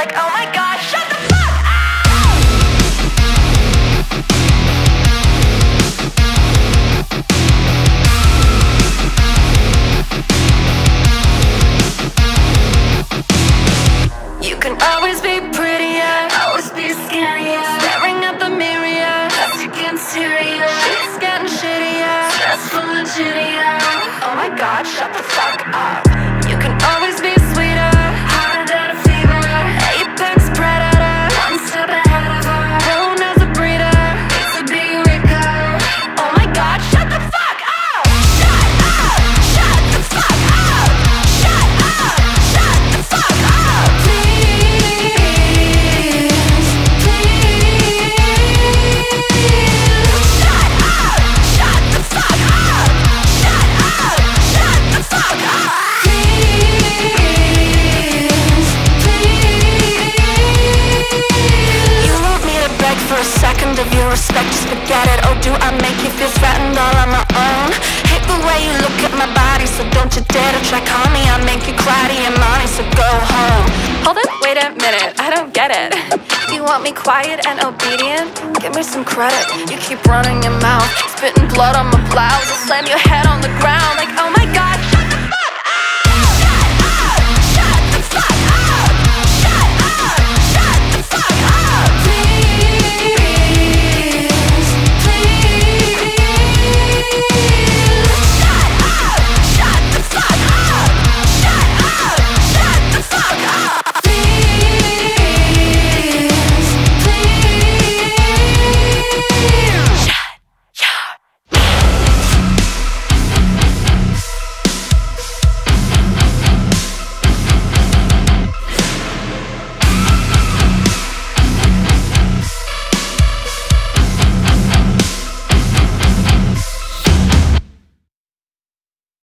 like, oh my god, shut the fuck up! You can always be prettier, always be skinnier, staring at the mirror, that's getting serious. Shit's getting shittier, stressful and shittier. Oh my god, shut the fuck up. You can always be sweeter, hotter than a fever, apex predator, one step ahead of her, known as a breeder, needs to be Rico. Oh my god, shut the fuck up! Shut up! Shut the fuck up! Shut up! Shut the fuck up! Please, please. Shut up! Shut the fuck up! Shut up! Shut the fuck up! Please, please. You want me to beg for a second of your respect, just forget it. Or do I make you feel threatened all on my own? Hate the way you look at my body, so don't you dare to try call me. I make you cry to your mommy, so go home. Hold it, wait a minute, I don't get it. You want me quiet and obedient? Give me some credit. You keep running your mouth, spitting blood on my blouse, I'll slam your head on the ground like, oh my god.